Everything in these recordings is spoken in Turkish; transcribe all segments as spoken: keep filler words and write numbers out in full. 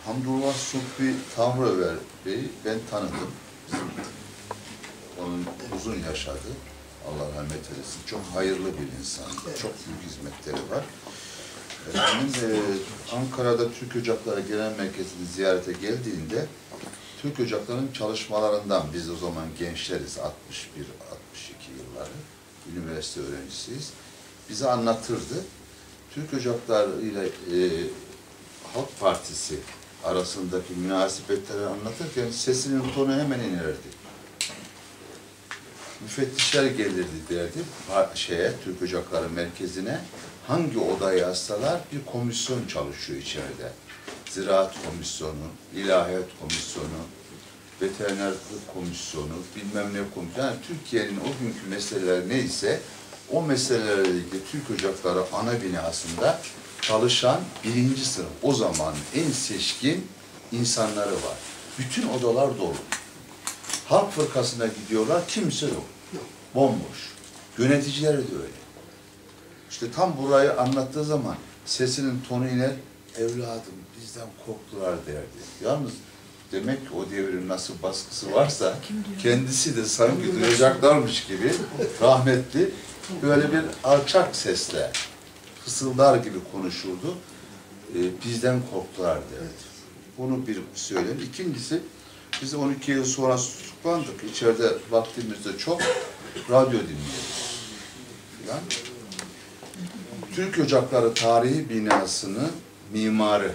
Hamdullah Subhi Tanrıver Bey'i ben tanıdım. Bizim, onun uzun yaşadı. Allah rahmet eylesin. Çok hayırlı bir insan. Çok büyük hizmetleri var. Benim de Ankara'da Türk Ocakları Genel Merkezi'ni ziyarete geldiğinde Türk Ocakları'nın çalışmalarından, biz o zaman gençleriz, altmış bir altmış iki yılları, üniversite öğrencisiyiz, bize anlatırdı. Türk Ocakları ile e, Halk Partisi arasındaki münasebetleri anlatırken sesinin tonu hemen inerdi. Müfettişler gelirdi derdi şeye, Türk Ocakları merkezine. Hangi odayı yazsalar bir komisyon çalışıyor içeride. Ziraat Komisyonu, İlahiyat Komisyonu, Veterinerlik Komisyonu, bilmem ne komisyonu. Yani Türkiye'nin o günkü meseleler neyse, o meselelerle ilgili Türk Ocakları ana binasında çalışan birinci sınıf, o zaman en seçkin insanları var. Bütün odalar dolu. Halk Fırkası'na gidiyorlar, kimse yok. Bomboş. Yöneticileri de öyle. İşte tam burayı anlattığı zaman sesinin tonu iner, evladım bizden korktular derdi. Yalnız demek ki o devrin nasıl baskısı varsa kendisi de sanki duyacaklarmış gibi rahmetli böyle bir alçak sesle fısıldar gibi konuşurdu. Ee, bizden korktular derdi. Bunu bir söyleyeyim. İkincisi, biz on iki yıl sonra tutuklandık. İçeride vaktimizde çok radyo dinliyoruz. Yani, Türk Ocakları Tarihi Binası'nın mimarı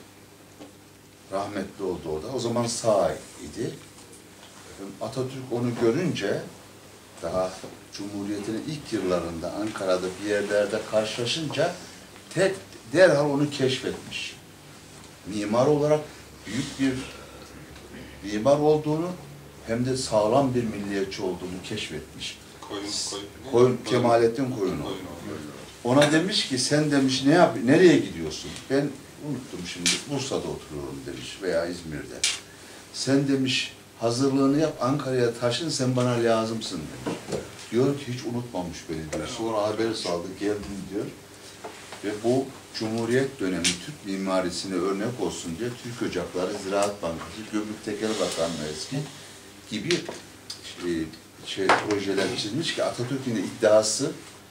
rahmetli oldu o da. O zaman sağ idi. Atatürk onu görünce daha Cumhuriyet'in ilk yıllarında Ankara'da bir yerlerde karşılaşınca tek derhal onu keşfetmiş. Mimar olarak büyük bir mimar olduğunu hem de sağlam bir milliyetçi olduğunu keşfetmiş. Koyun, koyun, koyun Kemalettin Koyunlu. Ona demiş ki sen demiş ne yap, nereye gidiyorsun? Ben unuttum şimdi, Bursa'da oturuyorum demiş veya İzmir'de. Sen demiş hazırlığını yap, Ankara'ya taşın, sen bana lazımsın demiş. Diyor ki hiç unutmamış beni diyor. Sonra haber saldı, geldim diyor. Ve bu Cumhuriyet dönemi Türk mimarisine örnek olsun diye Türk Ocakları, Ziraat Bankası, Gümrük Tekel Bakanlığı eski gibi şey, şey, projeler çizmiş ki Atatürk'ün iddiası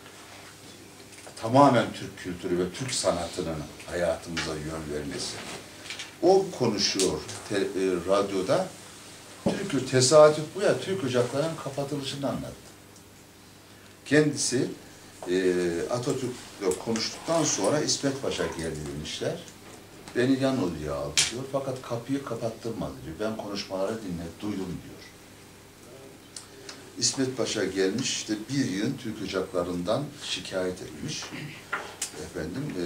tamamen Türk kültürü ve Türk sanatının hayatımıza yön vermesi. O konuşuyor te, e, radyoda. Türk tesadüf bu ya, Türk Ocakları'nın kapatılışını anlattı. Kendisi e, Atatürk'le konuştuktan sonra İsmet Paşa geldi demişler. Beni yan odaya aldı diyor. Fakat kapıyı kapattırmadı diyor. Ben konuşmaları dinledim, duydum diyor. İsmet Paşa gelmiş, işte bir yıl Türk Ocakları'ndan şikayet etmiş. Efendim, e,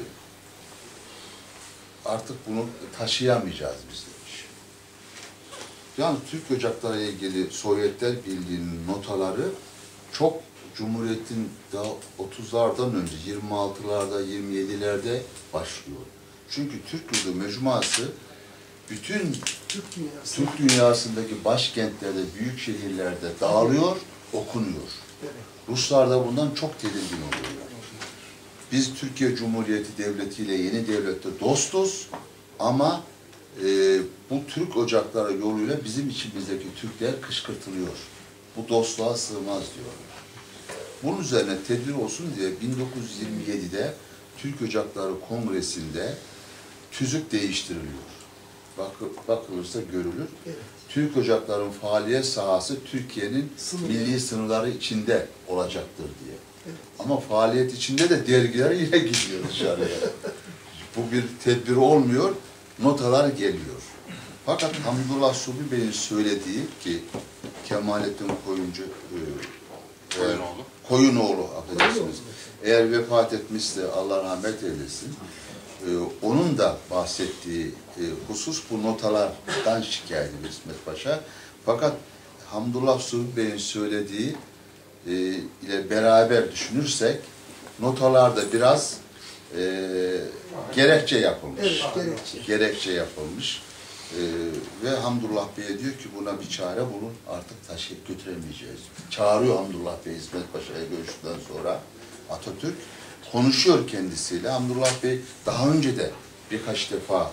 artık bunu taşıyamayacağız biz demiş. Yalnız Türk Ocakları ile ilgili Sovyetler Birliği'nin notaları çok Cumhuriyet'in daha otuzlardan önce, yirmi altılarda, yirmi yedilerde başlıyor. Çünkü Türk Yurdu Mecmuası bütün Türk, dünyası. Türk dünyasındaki başkentlerde, büyük şehirlerde dağılıyor, okunuyor. Evet. Ruslar da bundan çok tedirgin oluyorlar. Biz Türkiye Cumhuriyeti Devleti ile yeni devlette dostuz ama e, bu Türk Ocakları yoluyla bizim içimizdeki Türkler kışkırtılıyor. Bu dostluğa sığmaz diyorlar. Bunun üzerine tedbir olsun diye bin dokuz yüz yirmi yedide Türk Ocakları Kongresi'nde tüzük değiştiriliyor. Bak, bakılırsa görülür. Evet. Türk Ocakları'nın faaliyet sahası Türkiye'nin milli sınırları içinde olacaktır diye. Evet. Ama faaliyet içinde de dergiler yine gidiyor dışarıya. Bu bir tedbir olmuyor, notalar geliyor. Fakat Hamdullah Subhi Bey'in söylediği ki Kemalettin Koyuncu e, Koyunoğlu. Koyunoğlu affedersiniz. Eğer vefat etmişse Allah rahmet eylesin. Ee, onun da bahsettiği e, husus bu notalardan şikayet ediyor İsmet Paşa. Fakat Hamdullah Subhi Bey'in söylediği e, ile beraber düşünürsek notalarda biraz e, gerekçe yapılmış. Evet, gerekçe. Gerekçe yapılmış. E, ve Hamdullah Bey'e diyor ki buna bir çare bulun, artık taşıyıp götüremeyeceğiz. Çağırıyor Hamdullah Bey İsmet Paşa'ya görüştükten sonra Atatürk. Konuşuyor kendisiyle. Hamdullah Bey daha önce de birkaç defa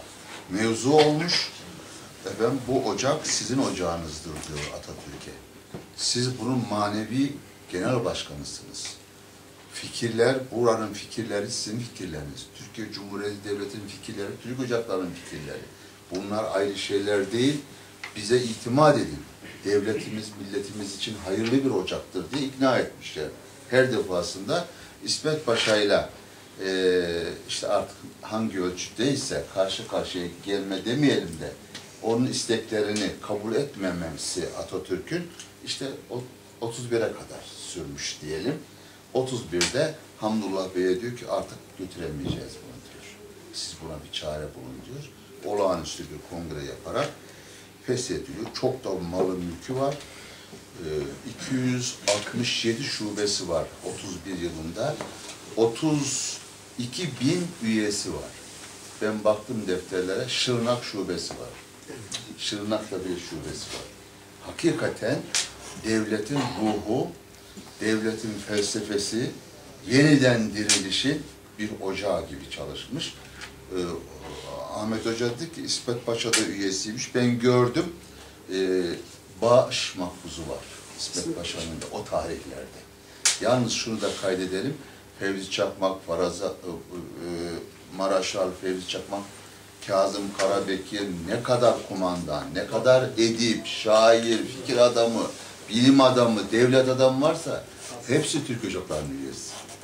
mevzu olmuş. Efendim bu ocak sizin ocağınızdır diyor Atatürk'e. Siz bunun manevi genel başkanısınız. Fikirler, buranın fikirleri sizin fikirleriniz. Türkiye Cumhuriyeti Devleti'nin fikirleri, Türk ocaklarının fikirleri. Bunlar ayrı şeyler değil. Bize itimat edin. Devletimiz, milletimiz için hayırlı bir ocaktır diye ikna etmişler. Her defasında İsmet Paşa'yla e, işte artık hangi ölçüdeyse karşı karşıya gelme demeyelim de onun isteklerini kabul etmemesi Atatürk'ün işte otuz bire kadar sürmüş diyelim. otuz birde Hamdullah Bey'e diyor ki artık götüremeyeceğiz bunu diyor. Siz buna bir çare bulun diyor. Olağanüstü bir kongre yaparak feshediyor. Çok da malı mülkü var. Ee, iki yüz altmış yedi şubesi var otuz bir yılında. otuz iki bin üyesi var. Ben baktım defterlere, Şırnak şubesi var. Şırnak'ta bir şubesi var. Hakikaten devletin ruhu, devletin felsefesi, yeniden dirilişin bir ocağı gibi çalışmış. Ee, Ahmet Hoca dedi ki İsmet Paşa'da üyesiymiş. Ben gördüm. Ee, Bağış makbuzu var İsmet Paşa'nın da o tarihlerde. Yalnız şunu da kaydedelim. Fevzi Çakmak, Faraza, e, e, Maraşal Fevzi Çakmak, Kazım Karabekir ne kadar kumandan, ne kadar edip, şair, fikir adamı, bilim adamı, devlet adamı varsa hepsi Türk Ocakları'nın üyesi.